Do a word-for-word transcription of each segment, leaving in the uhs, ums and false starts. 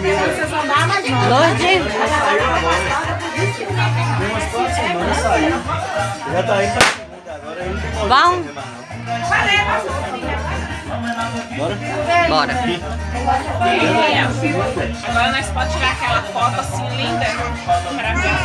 Vocês andaram mais não. Dois dias. Tem umas quatro semanas saiu. Já tá indo pra segunda agora. Ele não pode Vão? fazer mais, não. Bora. Agora nós podemos tirar aquela foto assim linda pra ver.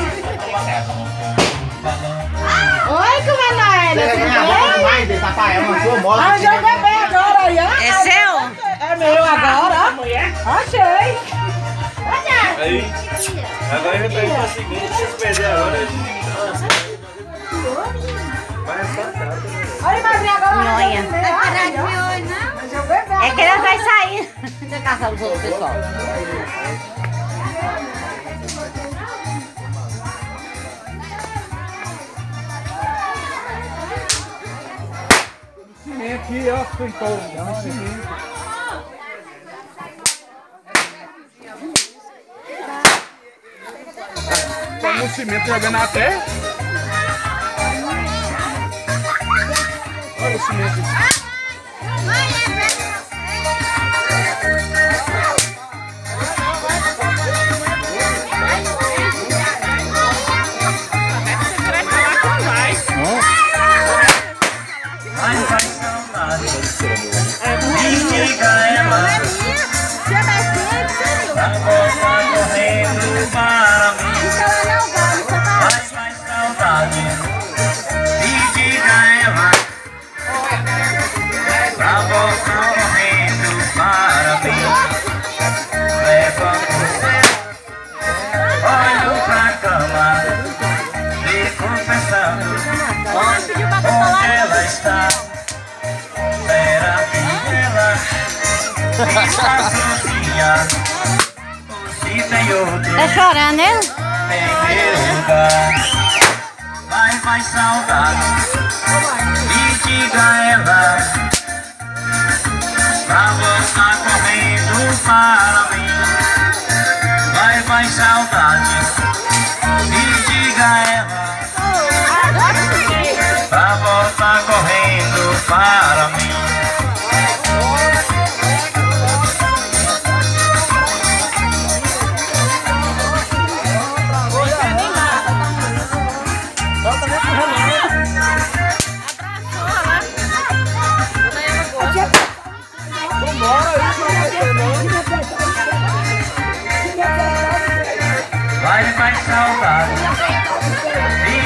Oi, Comanaína, tudo bem? Arranjou o bebê agora aí, ó. É seu? É meu agora, ó. Achei. Aí, agora já tá indo pra segunda. Se vocês perderem agora, vai assaltar. Olha, madrinha, agora. Nhonha. Arranjou o bebê. É que ela vai sair da casa dos outros pessoal. Aqui, ó, pintou. É um cimento. Tá no cimento jogando na terra. Olha o cimento. Tá chorando, hein? Vai, vai saudade. Me diga ela. Pra voltar correndo para mim. Vai, vai saudade. Me diga ela. Pra voltar correndo para mim. Vai, vai saudade. Me